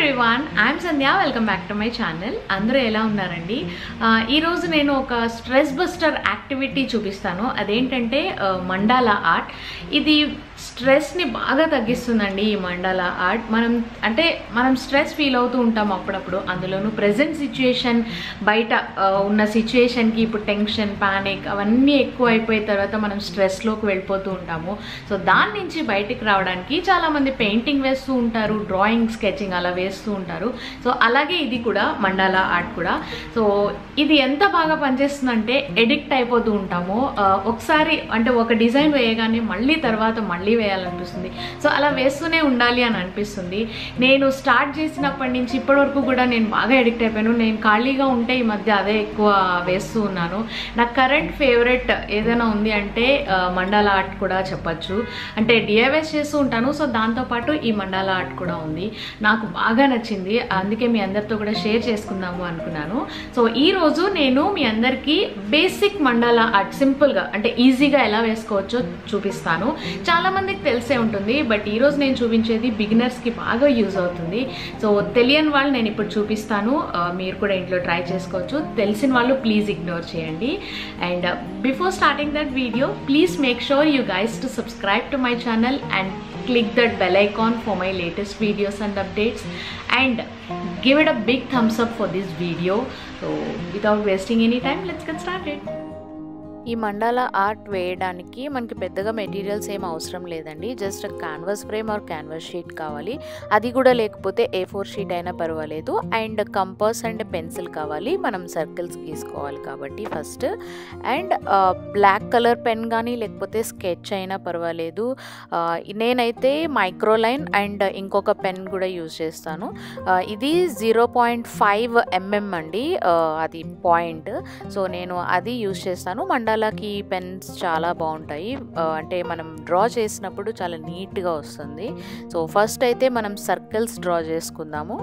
Everyone, I'm Sandhya. Welcome back to my channel. అందరూ ఎలా ఉన్నారండి? ఈరోజు నేను ఒక స్ట్రెస్ బస్టర్ యాక్టివిటీ చూపిస్తాను. అదేంటంటే మండాలా ఆర్ట్. ఇది స్ట్రెస్ని బాగా తగ్గిస్తుందండి. ఈ మండాలా ఆర్ట్ మనం స్ట్రెస్ ఫీల్ అవుతూ ఉంటాం అప్పుడప్పుడు. అందులోనూ ప్రెజెంట్ సిచ్యుయేషన్, బయట ఉన్న సిచ్యుయేషన్కి ఇప్పుడు టెన్షన్, ప్యానిక్ అవన్నీ ఎక్కువ అయిపోయిన తర్వాత మనం స్ట్రెస్లోకి వెళ్ళిపోతూ ఉంటాము. సో దాని నుంచి బయటికి రావడానికి చాలామంది పెయింటింగ్ వేస్తూ ఉంటారు, డ్రాయింగ్, స్కెచింగ్ అలా వేస్తూ ఉంటారు. సో అలాగే ఇది కూడా మండాలా ఆర్ట్ కూడా. సో ఇది ఎంత బాగా పనిచేస్తుందంటే ఎడిక్ట్ అయిపోతూ ఉంటాము. ఒకసారి అంటే ఒక డిజైన్ వేయగానే మళ్ళీ తర్వాత మళ్ళీ వేయాలనిపిస్తుంది. సో అలా వేస్తూనే ఉండాలి అని అనిపిస్తుంది. నేను స్టార్ట్ చేసినప్పటి నుంచి ఇప్పటి వరకు కూడా నేను బాగా ఎడిక్ట్ అయిపోయాను. నేను ఖాళీగా ఉంటే ఈ మధ్య అదే ఎక్కువ వేస్తూ ఉన్నాను. నా కరెంట్ ఫేవరెట్ ఏదైనా ఉంది అంటే మండాలా ఆర్ట్ కూడా చెప్పచ్చు. అంటే డిఐవైస్ చేస్తూ ఉంటాను. సో దాంతోపాటు ఈ మండాలా ఆర్ట్ కూడా ఉంది. నాకు బాగా నచ్చింది, అందుకే మీ అందరితో కూడా షేర్ చేసుకుందాము అనుకున్నాను. సో ఈరోజు నేను మీ అందరికీ బేసిక్ మండాలా ఆర్ట్ సింపుల్గా అంటే ఈజీగా ఎలా వేసుకోవచ్చో చూపిస్తాను. చాలామందికి తెలిసే ఉంటుంది, బట్ ఈరోజు నేను చూపించేది బిగినర్స్కి బాగా యూజ్ అవుతుంది. సో తెలియని వాళ్ళు నేను ఇప్పుడు చూపిస్తాను, మీరు కూడా ఇంట్లో ట్రై చేసుకోవచ్చు. తెలిసిన వాళ్ళు ప్లీజ్ ఇగ్నోర్ చేయండి. And before starting that video, please make sure you guys to subscribe to my channel and click that bell icon for my latest videos and updates, and give it a big thumbs up for this video. So without wasting any time, let's get started. ఈ mandala art వేయడానికి మనకి పెద్దగా materials ఏం అవసరం లేదండి. Just canvas frame or canvas sheet కావాలి. అది కూడా లేకపోతే A4 షీట్ అయినా పర్వాలేదు. అండ్ కంపాస్ అండ్ పెన్సిల్ కావాలి. మనం సర్కిల్స్ గీసుకోవాలి కాబట్టి first. And black colour pen కానీ లేకపోతే స్కెచ్ అయినా పర్వాలేదు. నేనైతే మైక్రోలైన్ అండ్ ఇంకొక పెన్ కూడా యూజ్ చేస్తాను. ఇది 0.5 mm అండి, అది పాయింట్. సో నేను అది యూజ్ చేస్తాను. మండాలాకి పెన్స్ చాలా బాగుంటాయి, అంటే మనం డ్రా చేసినప్పుడు చాలా నీట్గా వస్తుంది. సో ఫస్ట్ అయితే మనం సర్కిల్స్ డ్రా చేసుకుందాము.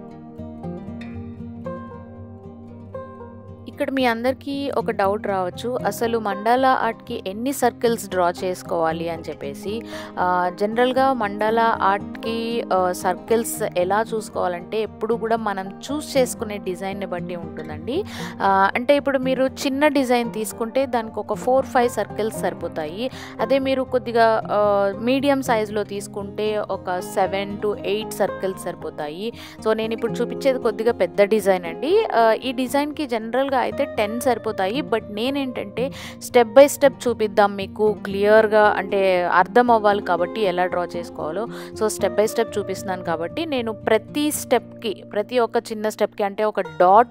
ఇక్కడ మీ అందరికీ ఒక డౌట్ రావచ్చు, అసలు మండాలా ఆర్ట్కి ఎన్ని సర్కిల్స్ డ్రా చేసుకోవాలి అని చెప్పేసి. జనరల్గా మండాలా ఆర్ట్కి సర్కిల్స్ ఎలా చూసుకోవాలంటే ఎప్పుడు కూడా మనం చూస్ చేసుకునే డిజైన్ని బట్టి ఉంటుందండి. అంటే ఇప్పుడు మీరు చిన్న డిజైన్ తీసుకుంటే దానికి ఒక 4-5 సర్కిల్స్ సరిపోతాయి. అదే మీరు కొద్దిగా మీడియం సైజులో తీసుకుంటే ఒక 7 to 8 సర్కిల్స్ సరిపోతాయి. సో నేను ఇప్పుడు చూపించేది కొద్దిగా పెద్ద డిజైన్ అండి. ఈ డిజైన్కి జనరల్గా అయితే 10 సరిపోతాయి. బట్ నేనేంటంటే స్టెప్ బై స్టెప్ చూపిద్దాం మీకు క్లియర్గా, అంటే అర్థం అవ్వాలి కాబట్టి ఎలా డ్రా చేసుకోవాలో. సో స్టెప్ బై స్టెప్ చూపిస్తున్నాను కాబట్టి నేను ప్రతి స్టెప్కి, ప్రతి ఒక్క చిన్న స్టెప్కి అంటే ఒక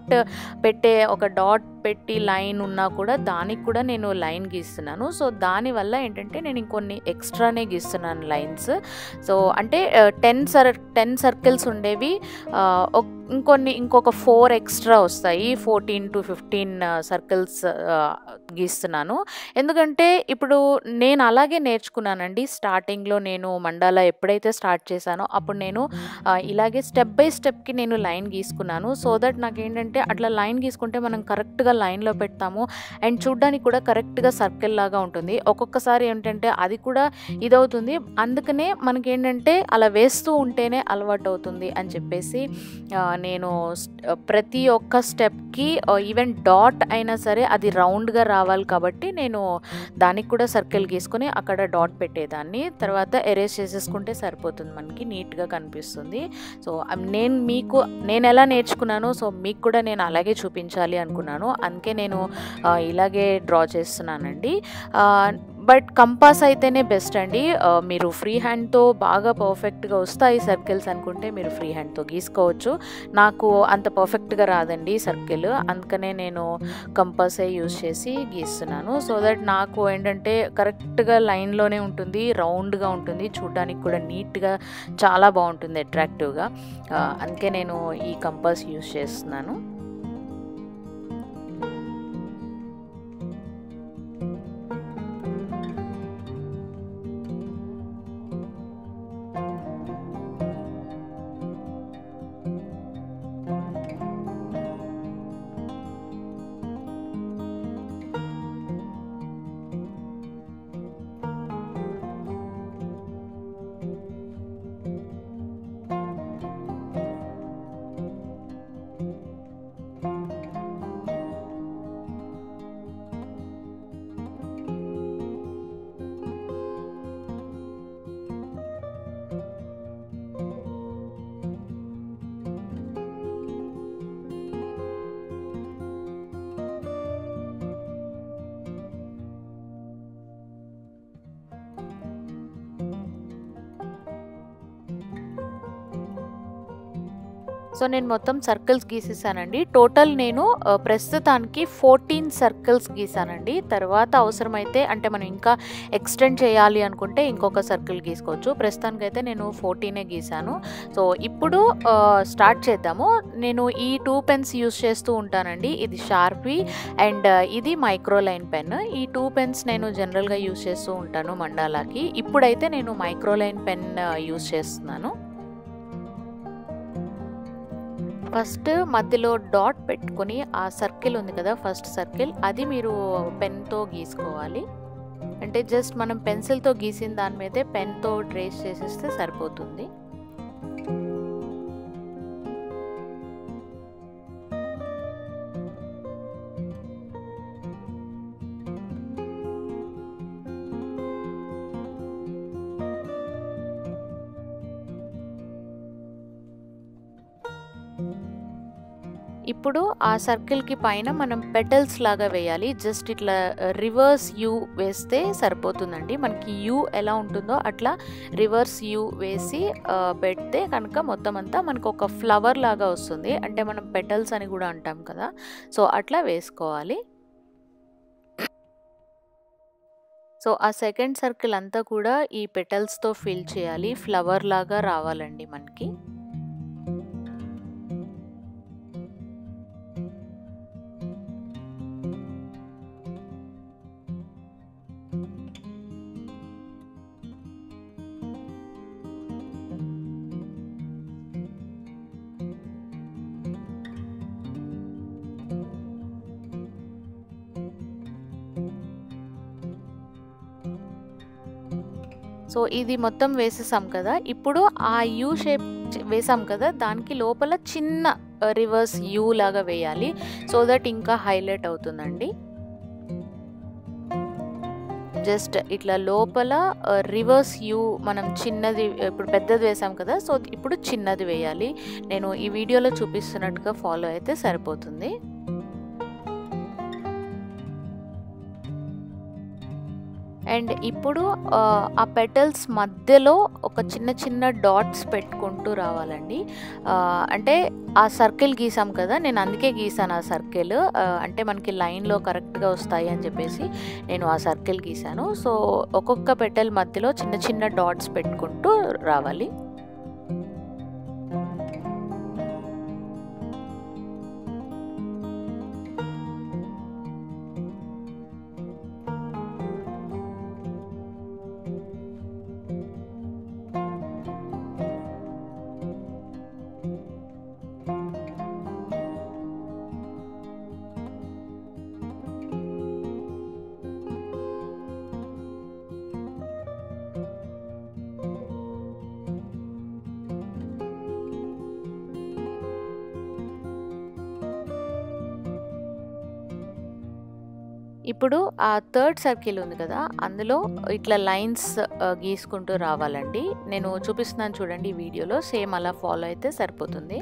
డాట్ పెట్టి లైన్ ఉన్నా కూడా దానికి కూడా నేను లైన్ గీస్తున్నాను. సో దానివల్ల ఏంటంటే నేను ఇంకొన్ని ఎక్స్ట్రానే గీస్తున్నాను లైన్స్. సో అంటే 10 సర్కిల్స్ ఉండేవి ఇంకొక 4 ఎక్స్ట్రా వస్తాయి. 14 to 15 సర్కిల్స్ గీస్తున్నాను. ఎందుకంటే ఇప్పుడు నేను అలాగే నేర్చుకున్నానండి. స్టార్టింగ్లో నేను మండాలా ఎప్పుడైతే స్టార్ట్ చేశానో అప్పుడు నేను ఇలాగే స్టెప్ బై స్టెప్కి నేను లైన్ గీసుకున్నాను. సో దట్ నాకేంటంటే అట్లా లైన్ గీసుకుంటే మనం కరెక్ట్గా లైన్లో పెడతాము అండ్ చూడ్డానికి కూడా కరెక్ట్గా సర్కిల్ లాగా ఉంటుంది. ఒక్కొక్కసారి ఏంటంటే అది కూడా ఇదవుతుంది. అందుకనే మనకేంటంటే అలా వేస్తూ ఉంటేనే అలవాటు అవుతుంది అని చెప్పేసి నేను ప్రతి ఒక్క స్టెప్కి ఈవెన్ డాట్ అయినా సరే అది రౌండ్గా రావాలి కాబట్టి నేను దానికి కూడా సర్కిల్ గీసుకొని అక్కడ డాట్ పెట్టేదాన్ని. తర్వాత ఎరేజ్ చేసేసుకుంటే సరిపోతుంది, మనకి నీట్గా కనిపిస్తుంది. సో నేను ఎలా నేర్చుకున్నానో సో మీకు కూడా నేను అలాగే చూపించాలి అనుకున్నాను. అందుకే నేను ఇలాగే డ్రా చేస్తున్నానండి. బట్ కంపాస్ అయితేనే బెస్ట్ అండి. మీరు ఫ్రీ హ్యాండ్తో బాగా పర్ఫెక్ట్గా వస్తాయి సర్కిల్స్ అనుకుంటే మీరు ఫ్రీ హ్యాండ్తో గీసుకోవచ్చు. నాకు అంత పర్ఫెక్ట్గా రాదండి సర్కిల్, అందుకనే నేను కంపాసే యూజ్ చేసి గీస్తున్నాను. సో దట్ నాకు ఏంటంటే కరెక్ట్గా లైన్లోనే ఉంటుంది, రౌండ్గా ఉంటుంది, చూడడానికి కూడా నీట్గా చాలా బాగుంటుంది, అట్రాక్టివ్గా. అందుకే నేను ఈ కంపాస్ యూజ్ చేస్తున్నాను. సో నేను మొత్తం సర్కిల్స్ గీసేసానండి. టోటల్ నేను ప్రస్తుతానికి 14 సర్కిల్స్ గీసానండి. తర్వాత అవసరమైతే అంటే మనం ఇంకా ఎక్స్టెండ్ చేయాలి అనుకుంటే ఇంకొక సర్కిల్ గీసుకోవచ్చు. ప్రస్తుతానికైతే నేను 14 గీసాను. సో ఇప్పుడు స్టార్ట్ చేద్దాము. నేను ఈ 2 పెన్స్ యూస్ చేస్తూ ఉంటానండి. ఇది షార్పీ అండ్ ఇది మైక్రో లైన్ పెన్. ఈ 2 పెన్స్ నేను జనరల్గా యూస్ చేస్తూ ఉంటాను మండాలాకి. ఇప్పుడైతే నేను మైక్రో లైన్ పెన్ యూస్ చేస్తున్నాను. ఫస్ట్ మధ్యలో డాట్ పెట్టుకొని ఆ సర్కిల్ ఉంది కదా, ఫస్ట్ సర్కిల్, అది మీరు పెన్తో గీసుకోవాలి. అంటే జస్ట్ మనం పెన్సిల్తో గీసిన దాని మీదే పెన్తో ట్రేస్ చేసేస్తే సరిపోతుంది. ఇప్పుడు ఆ సర్కిల్కి పైన మనం పెటల్స్ లాగా వేయాలి. జస్ట్ ఇట్లా రివర్స్ యూ వేస్తే సరిపోతుందండి. మనకి యూ ఎలా ఉంటుందో అట్లా రివర్స్ యూ వేసి పెడితే కనుక మొత్తం అంతా మనకు ఒక ఫ్లవర్ లాగా వస్తుంది. అంటే మనం పెటల్స్ అని కూడా అంటాం కదా, సో అట్లా వేసుకోవాలి. సో ఆ సెకండ్ సర్కిల్ అంతా కూడా ఈ పెటల్స్తో ఫిల్ చేయాలి. ఫ్లవర్ లాగా రావాలండి మనకి. సో ఇది మొత్తం వేసేసాం కదా. ఇప్పుడు ఆ యూ షేప్ వేసాం కదా, దానికి లోపల చిన్న రివర్స్ యూ లాగా వేయాలి. సో దట్ ఇంకా హైలైట్ అవుతుందండి. జస్ట్ ఇట్లా లోపల రివర్స్ యూ మనం చిన్నది, ఇప్పుడు పెద్దది వేసాం కదా, సో ఇప్పుడు చిన్నది వేయాలి. నేను ఈ వీడియోలో చూపిస్తున్నట్టుగా ఫాలో అయితే సరిపోతుంది. అండ్ ఇప్పుడు ఆ పెటల్స్ మధ్యలో ఒక చిన్న చిన్న డాట్స్ పెట్టుకుంటూ రావాలండి. అంటే ఆ సర్కిల్ గీసాం కదా, నేను అందుకే గీసాను ఆ సర్కిల్. అంటే మనకి లైన్లో కరెక్ట్గా వస్తాయి అని చెప్పేసి నేను ఆ సర్కిల్ గీసాను. సో ఒక్కొక్క పెటల్ మధ్యలో చిన్న చిన్న డాట్స్ పెట్టుకుంటూ రావాలి. ఇప్పుడు ఆ థర్డ్ సర్కిల్ ఉంది కదా, అందులో ఇట్లా లైన్స్ గీసుకుంటూ రావాలండి. నేను చూపిస్తున్నాను చూడండి ఈ వీడియోలో, సేమ్ అలా ఫాలో అయితే సరిపోతుంది.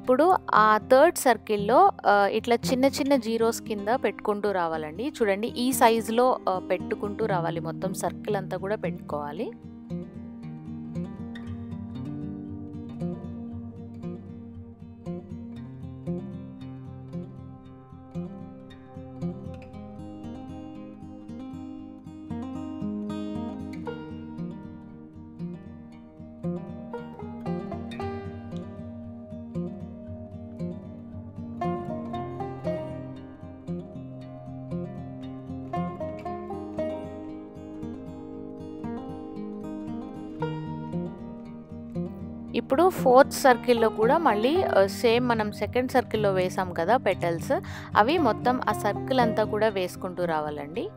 ఇప్పుడు ఆ థర్డ్ సర్కిల్లో ఇట్లా చిన్న చిన్న జీరోస్ కింద పెట్టుకుంటూ రావాలండి. చూడండి ఈ సైజులో పెట్టుకుంటూ రావాలి, మొత్తం సర్కిల్ అంతా కూడా పెట్టుకోవాలి. ఇప్పుడు ఫోర్త్ సర్కిల్లో కూడా మళ్ళీ సేమ్ మనం సెకండ్ సర్కిల్లో వేసాం కదా పెటల్స్, అవి మొత్తం ఆ సర్కిల్ అంతా కూడా వేసుకుంటూ రావాలండి.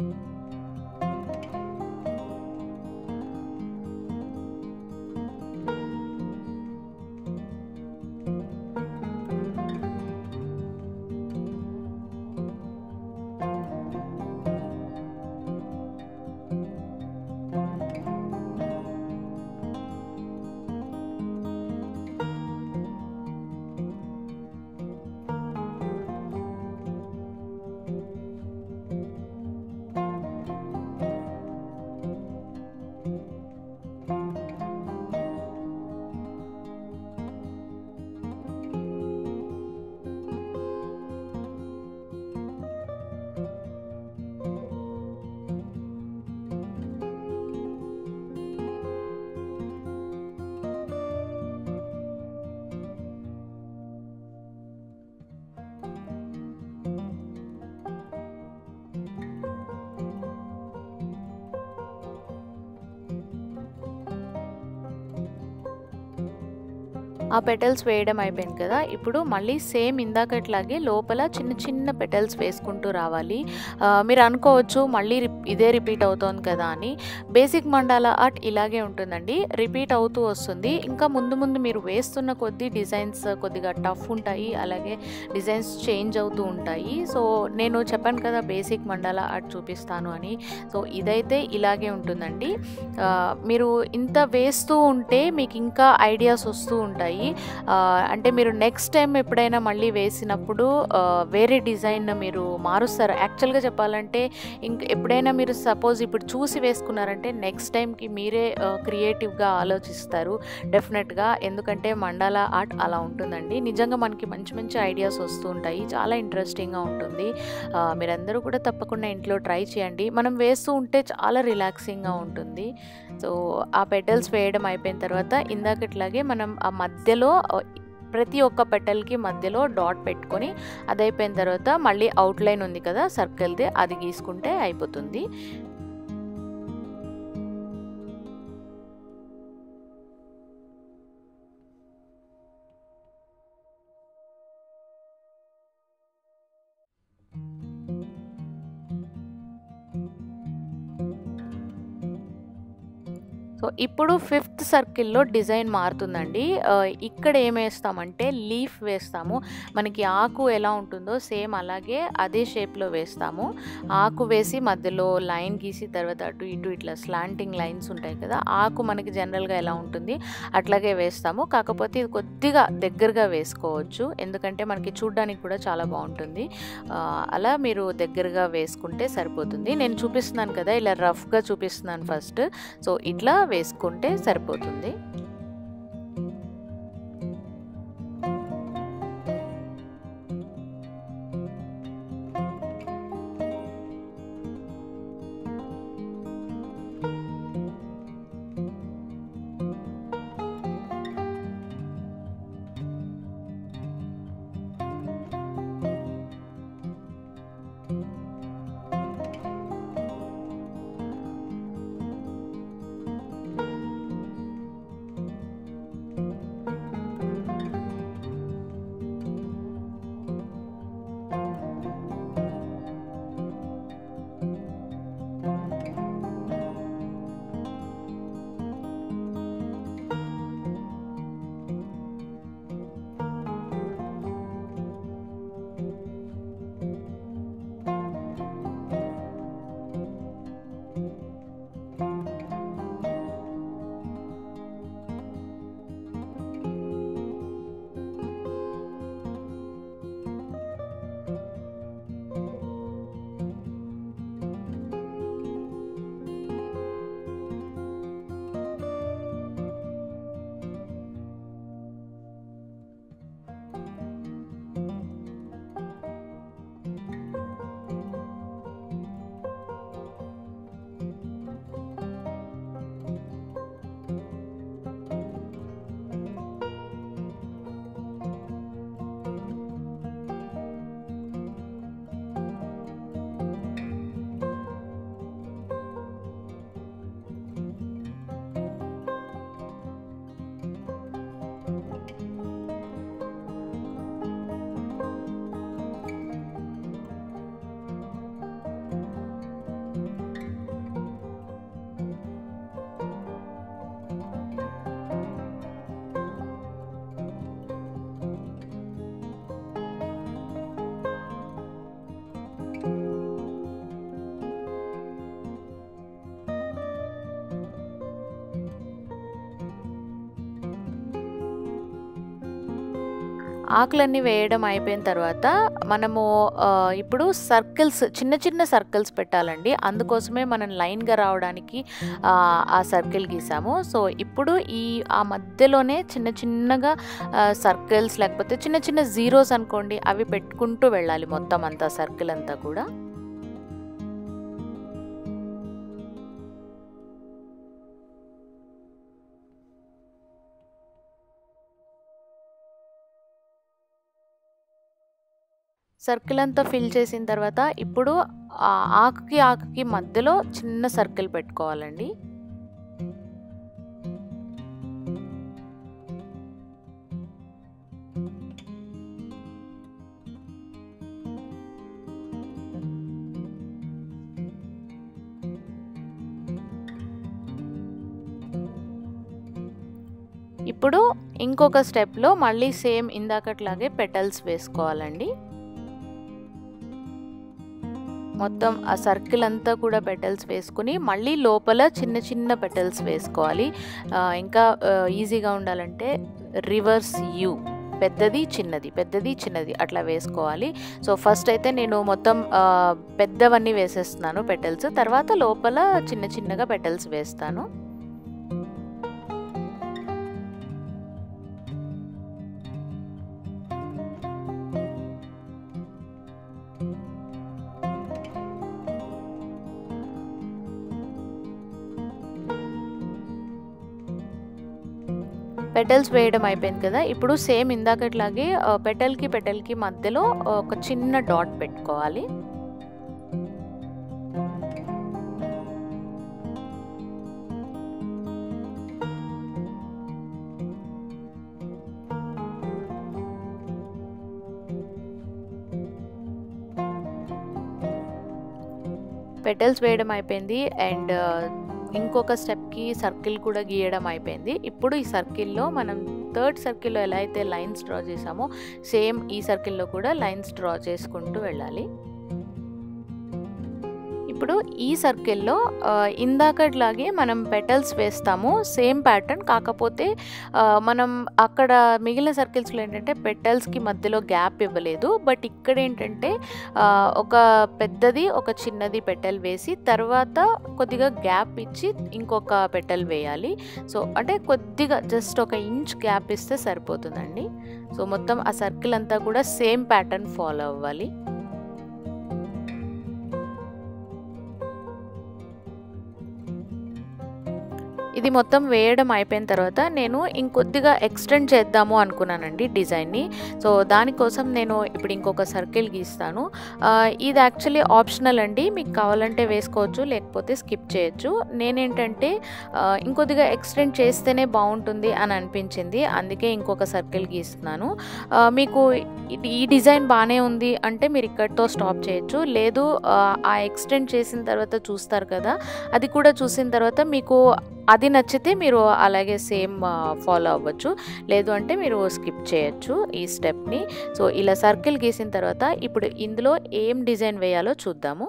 ఆ పెటల్స్ వేయడం అయిపోయింది కదా. ఇప్పుడు మళ్ళీ సేమ్ ఇందాకట్లాగే లోపల చిన్న చిన్న పెటల్స్ వేసుకుంటూ రావాలి. మీరు అనుకోవచ్చు మళ్ళీ ఇదే రిపీట్ అవుతోంది కదా అని. బేసిక్ మండాలా ఆర్ట్ ఇలాగే ఉంటుందండి, రిపీట్ అవుతూ వస్తుంది. ఇంకా ముందు ముందు మీరు వేస్తున్న కొద్దీ డిజైన్స్ కొద్దిగా టఫ్ ఉంటాయి, అలాగే డిజైన్స్ చేంజ్ అవుతూ ఉంటాయి. సో నేను చెప్పాను కదా బేసిక్ మండాలా ఆర్ట్ చూపిస్తాను అని. సో ఇదైతే ఇలాగే ఉంటుందండి. మీరు ఇంత వేస్తూ ఉంటే మీకు ఇంకా ఐడియాస్ వస్తూ ఉంటాయి. అంటే మీరు నెక్స్ట్ టైం ఎప్పుడైనా మళ్ళీ వేసినప్పుడు వేరే డిజైన్ మీరు మారుస్తారు. యాక్చువల్గా చెప్పాలంటే ఎప్పుడైనా మీరు సపోజ్ ఇప్పుడు చూసి వేసుకున్నారంటే నెక్స్ట్ టైంకి మీరే క్రియేటివ్గా ఆలోచిస్తారు డెఫినెట్గా. ఎందుకంటే మండాలా ఆర్ట్ అలా ఉంటుందండి. నిజంగా మనకి మంచి మంచి ఐడియాస్ వస్తూ ఉంటాయి, చాలా ఇంట్రెస్టింగ్గా ఉంటుంది. మీరందరూ కూడా తప్పకుండా ఇంట్లో ట్రై చేయండి. మనం వేస్తూ ఉంటే చాలా రిలాక్సింగ్గా ఉంటుంది. సో ఆ పెటల్స్ వేయడం అయిపోయిన తర్వాత ఇందాకట్లాగే మనం ఆ మధ్యలో ప్రతి ఒక్క పెటల్కి మధ్యలో డాట్ పెట్టుకొని, అది అయిపోయిన తర్వాత మళ్ళీ అవుట్లైన్ ఉంది కదా సర్కిల్ది, అది గీసుకుంటే అయిపోతుంది. సో ఇప్పుడు ఫిఫ్త్ సర్కిల్లో డిజైన్ మారుతుందండి. ఇక్కడ ఏమేస్తామంటే లీఫ్ వేస్తాము. మనకి ఆకు ఎలా ఉంటుందో సేమ్ అలాగే అదే షేప్లో వేస్తాము. ఆకు వేసి మధ్యలో లైన్ గీసి తర్వాత అటు ఇటు ఇట్లా స్లాంటింగ్ లైన్స్ ఉంటాయి కదా, ఆకు మనకి జనరల్గా ఎలా ఉంటుంది అట్లాగే వేస్తాము. కాకపోతే ఇది కొద్దిగా దగ్గరగా వేసుకోవచ్చు, ఎందుకంటే మనకి చూడడానికి కూడా చాలా బాగుంటుంది. అలా మీరు దగ్గరగా వేసుకుంటే సరిపోతుంది. నేను చూపిస్తున్నాను కదా, ఇలా రఫ్గా చూపిస్తున్నాను ఫస్ట్. సో ఇట్లా వేసుకుంటే సరిపోతుంది. ఆకులన్నీ వేయడం అయిపోయిన తర్వాత మనము ఇప్పుడు సర్కిల్స్ చిన్న చిన్న సర్కిల్స్ పెట్టాలండి. అందుకోసమే మనం లైన్గా రావడానికి ఆ సర్కిల్ గీసాము. సో ఇప్పుడు ఆ మధ్యలోనే చిన్న చిన్నగా సర్కిల్స్ లేకపోతే చిన్న చిన్న జీరోస్ అనుకోండి, అవి పెట్టుకుంటూ వెళ్ళాలి మొత్తం అంతా సర్కిల్ అంతా కూడా. సర్కిల్ అంతా ఫిల్ చేసిన తర్వాత ఇప్పుడు ఆకుకి మధ్యలో చిన్న సర్కిల్ పెట్టుకోవాలండి. ఇప్పుడు ఇంకొక స్టెప్లో మళ్ళీ సేమ్ ఇందాకట్లాగే పెటల్స్ వేసుకోవాలండి. మొత్తం ఆ సర్కిల్ అంతా కూడా పెటల్స్ వేసుకుని మళ్ళీ లోపల చిన్న చిన్న పెటల్స్ వేసుకోవాలి. ఇంకా ఈజీగా ఉండాలంటే రివర్స్ యూ, పెద్దది చిన్నది పెద్దది చిన్నది అట్లా వేసుకోవాలి. సో ఫస్ట్ అయితే నేను మొత్తం పెద్దవన్నీ వేసేస్తున్నాను పెటల్స్, తర్వాత లోపల చిన్న చిన్నగా పెటల్స్ వేస్తాను. పెటల్స్ వేయడం అయిపోయింది కదా. ఇప్పుడు సేమ్ ఇందాకట్లాగే పెటల్కి మధ్యలో ఒక చిన్న డాట్ పెట్టుకోవాలి. పెటల్స్ వేయడం అయిపోయింది అండ్ ఇంకొక స్టెప్కి సర్కిల్ కూడా గీయడం అయిపోయింది. ఇప్పుడు ఈ సర్కిల్లో మనం థర్డ్ సర్కిల్లో ఎలా అయితే లైన్స్ డ్రా చేసామో సేమ్ ఈ సర్కిల్లో కూడా లైన్స్ డ్రా చేసుకుంటూ వెళ్ళాలి. ఇప్పుడు ఈ సర్కిల్లో ఇందాకట్లాగే మనం పెటల్స్ వేస్తాము, సేమ్ ప్యాటర్న్. కాకపోతే మనం అక్కడ మిగిలిన సర్కిల్స్లో ఏంటంటే పెటల్స్కి మధ్యలో గ్యాప్ ఇవ్వలేదు. బట్ ఇక్కడ ఏంటంటే ఒక పెద్దది ఒక చిన్నది పెటల్ వేసి తర్వాత కొద్దిగా గ్యాప్ ఇచ్చి ఇంకొక పెటల్ వేయాలి. సో అంటే కొద్దిగా జస్ట్ 1 ఇంచ్ గ్యాప్ ఇస్తే సరిపోతుందండి. సో మొత్తం ఆ సర్కిల్ అంతా కూడా సేమ్ ప్యాటర్న్ ఫాలో అవ్వాలి. ఇది మొత్తం వేయడం అయిపోయిన తర్వాత నేను ఇంకొద్దిగా ఎక్స్టెండ్ చేద్దాము అనుకున్నానండి డిజైన్ని. సో దానికోసం నేను ఇప్పుడు ఇంకొక సర్కిల్ గీస్తాను. ఇది యాక్చువల్లీ ఆప్షనల్ అండి, మీకు కావాలంటే వేసుకోవచ్చు లేకపోతే స్కిప్ చేయొచ్చు. నేనేంటంటే ఇంకొద్దిగా ఎక్స్టెండ్ చేస్తేనే బాగుంటుంది అని అనిపించింది, అందుకే ఇంకొక సర్కిల్ గీస్తున్నాను. మీకు ఈ డిజైన్ బాగానే ఉంది అంటే మీరు ఇక్కడితో స్టాప్ చేయొచ్చు. లేదు ఆ ఎక్స్టెండ్ చేసిన తర్వాత చూస్తారు కదా, అది కూడా చూసిన తర్వాత మీకు అది నచ్చితే మీరు అలాగే సేమ్ ఫాలో అవ్వచ్చు, లేదు అంటే మీరు స్కిప్ చేయొచ్చు ఈ స్టెప్ని. సో ఇలా సర్కిల్ గీసిన తర్వాత ఇప్పుడు ఇందులో ఏం డిజైన్ వేయాలో చూద్దాము.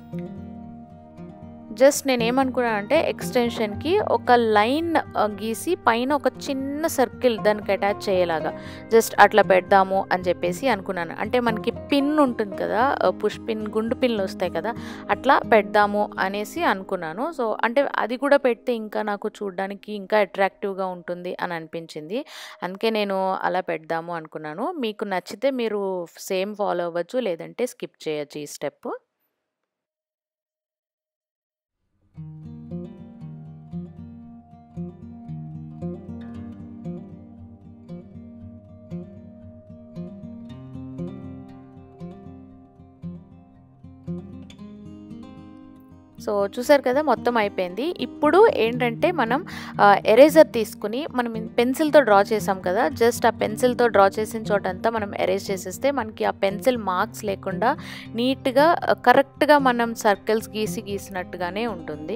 జస్ట్ నేనేమనుకున్నాను అంటే ఎక్స్టెన్షన్కి ఒక లైన్ గీసి పైన ఒక చిన్న సర్కిల్ దానికి అటాచ్ చేయలాగా జస్ట్ అట్లా పెడదాము అని చెప్పేసి అనుకున్నాను. అంటే మనకి పిన్ ఉంటుంది కదా, పుష్ పిన్, గుండు పిన్లు వస్తాయి కదా, అట్లా పెడదాము అనేసి అనుకున్నాను. సో అంటే అది కూడా పెడితే ఇంకా నాకు చూడడానికి ఇంకా అట్రాక్టివ్గా ఉంటుంది అని అనిపించింది, అందుకే నేను అలా పెడదాము అనుకున్నాను. మీకు నచ్చితే మీరు సేమ్ ఫాలో అవ్వచ్చు, లేదంటే స్కిప్ చేయొచ్చు ఈ స్టెప్. సో చూసారు కదా, మొత్తం అయిపోయింది. ఇప్పుడు ఏంటంటే మనం ఎరేజర్ తీసుకుని మనం పెన్సిల్తో డ్రా చేసాం కదా, జస్ట్ ఆ పెన్సిల్తో డ్రా చేసిన చోటంతా మనం ఎరేజ్ చేసేస్తే మనకి ఆ పెన్సిల్ మార్క్స్ లేకుండా నీట్గా కరెక్ట్గా మనం సర్కిల్స్ గీసినట్టుగానే ఉంటుంది.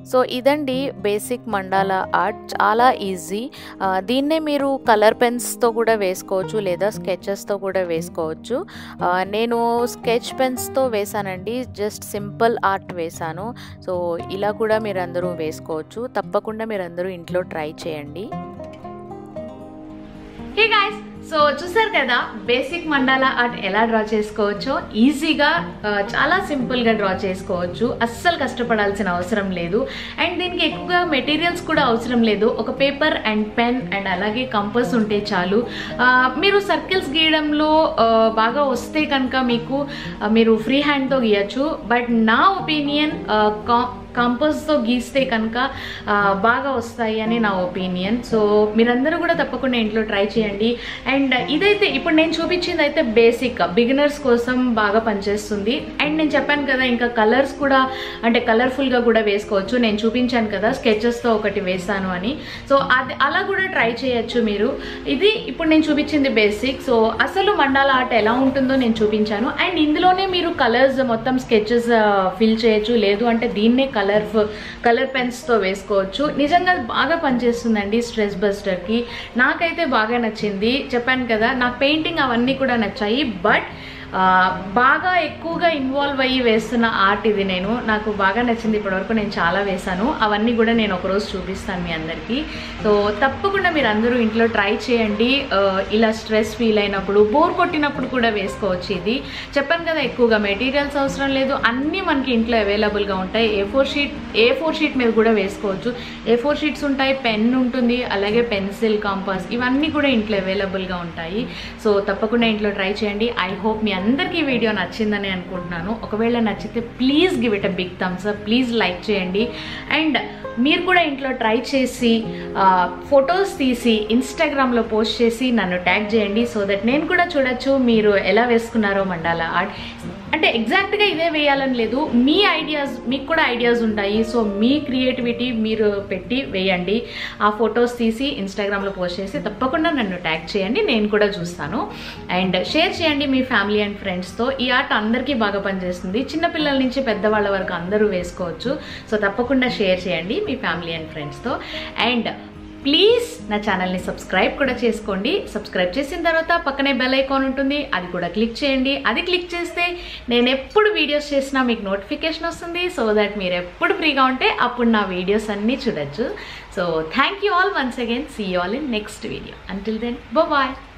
సో ఇదండి బేసిక్ మండాలా ఆర్ట్, చాలా ఈజీ. దీన్నే మీరు కలర్ పెన్స్తో కూడా వేసుకోవచ్చు లేదా స్కెచెస్తో కూడా వేసుకోవచ్చు. నేను స్కెచ్ పెన్స్తో వేసానండి, జస్ట్ సింపుల్ ఆర్ట్ వేసాను. సో ఇలా కూడా మీరందరూ వేసుకోవచ్చు. తప్పకుండా మీరందరూ ఇంట్లో ట్రై చేయండి. హే గైస్, సో చూసారు కదా బేసిక్ మండాలా ఆర్ట్ ఎలా డ్రా చేసుకోవచ్చో. ఈజీగా చాలా సింపుల్గా డ్రా చేసుకోవచ్చు, అస్సలు కష్టపడాల్సిన అవసరం లేదు. అండ్ దీనికి ఎక్కువగా మెటీరియల్స్ కూడా అవసరం లేదు. ఒక పేపర్ అండ్ పెన్ అండ్ అలాగే కంపాస్ ఉంటే చాలు. మీరు సర్కిల్స్ గీయడంలో బాగా వస్తే కనుక మీరు ఫ్రీ హ్యాండ్తో గీయచ్చు. బట్ నా ఒపీనియన్ కంపాస్తో గీస్తే కనుక బాగా వస్తాయి అని నా ఒపీనియన్. సో మీరందరూ కూడా తప్పకుండా ఇంట్లో ట్రై చేయండి. అండ్ ఇదైతే ఇప్పుడు నేను చూపించింది అయితే బేసిక్ బిగినర్స్ కోసం బాగా పనిచేస్తుంది. అండ్ నేను చెప్పాను కదా ఇంకా కలర్స్ కూడా అంటే కలర్ఫుల్గా కూడా వేసుకోవచ్చు. నేను చూపించాను కదా స్కెచెస్తో ఒకటి వేసాను అని. సో అది అలా కూడా ట్రై చేయొచ్చు మీరు. ఇది ఇప్పుడు నేను చూపించింది బేసిక్. సో అసలు మండాలా ఆర్ట్ ఎలా ఉంటుందో నేను చూపించాను. అండ్ ఇందులోనే మీరు కలర్స్ మొత్తం స్కెచెస్ ఫిల్ చేయొచ్చు, లేదు అంటే దీన్నే కలర్ పెన్స్తో వేసుకోవచ్చు. నిజంగా బాగా పనిచేస్తుందండి స్ట్రెస్ బస్టర్కి. నాకైతే బాగా నచ్చింది. చెప్పాను కదా నాకు పెయింటింగ్ అవన్నీ కూడా నచ్చాయి. బట్ బాగా ఎక్కువగా ఇన్వాల్వ్ అయ్యి వేస్తున్న ఆర్ట్ ఇది. నాకు బాగా నచ్చింది. ఇప్పటివరకు నేను చాలా వేసాను. అవన్నీ కూడా నేను ఒకరోజు చూపిస్తాను మీ అందరికీ. సో తప్పకుండా మీరు అందరూ ఇంట్లో ట్రై చేయండి. ఇలా స్ట్రెస్ ఫీల్ అయినప్పుడు, బోర్ కొట్టినప్పుడు కూడా వేసుకోవచ్చు. ఇది చెప్పాను కదా ఎక్కువగా మెటీరియల్స్ అవసరం లేదు, అన్నీ మనకి ఇంట్లో అవైలబుల్గా ఉంటాయి. ఏ4 షీట్ మీద కూడా వేసుకోవచ్చు. ఏ4 షీట్స్ ఉంటాయి, పెన్ ఉంటుంది, అలాగే పెన్సిల్, కంపాస్ ఇవన్నీ కూడా ఇంట్లో అవైలబుల్గా ఉంటాయి. సో తప్పకుండా ఇంట్లో ట్రై చేయండి. ఐ హోప్ మీ అందరికీ వీడియో నచ్చిందని అనుకుంటున్నాను. ఒకవేళ నచ్చితే please give it a big thumbs up, please like చేయండి. అండ్ మీరు కూడా ఇంట్లో ట్రై చేసి ఫొటోస్ తీసి ఇన్స్టాగ్రామ్లో పోస్ట్ చేసి నన్ను ట్యాగ్ చేయండి. సో దట్ నేను కూడా చూడొచ్చు మీరు ఎలా వేసుకున్నారో మండాలా ఆర్ట్. అంటే ఎగ్జాక్ట్గా ఇదే వేయాలని లేదు, మీ ఐడియాస్, మీకు కూడా ఐడియాస్ ఉంటాయి. సో మీ క్రియేటివిటీ మీరు పెట్టి వేయండి. ఆ ఫొటోస్ తీసి ఇన్స్టాగ్రామ్లో పోస్ట్ చేసి తప్పకుండా నన్ను ట్యాగ్ చేయండి, నేను కూడా చూస్తాను. అండ్ షేర్ చేయండి మీ ఫ్యామిలీ అండ్ ఫ్రెండ్స్తో. ఈ ఆర్ట్ అందరికీ బాగా పనిచేస్తుంది. చిన్నపిల్లల నుంచి పెద్దవాళ్ళ వరకు అందరూ వేసుకోవచ్చు. సో తప్పకుండా షేర్ చేయండి మీ ఫ్యామిలీ అండ్ ఫ్రెండ్స్తో. అండ్ ప్లీజ్ నా ఛానల్ని సబ్స్క్రైబ్ కూడా చేసుకోండి. సబ్స్క్రైబ్ చేసిన తర్వాత పక్కనే బెల్ ఐకాన్ ఉంటుంది, అది కూడా క్లిక్ చేయండి. అది క్లిక్ చేస్తే నేను ఎప్పుడు వీడియోస్ చేసినా మీకు నోటిఫికేషన్ వస్తుంది. సో దట్ మీరు ఎప్పుడు ఫ్రీగా ఉంటే అప్పుడు నా వీడియోస్ అన్నీ చూడొచ్చు. So thank you all once again. See you all in next video. Until then bye.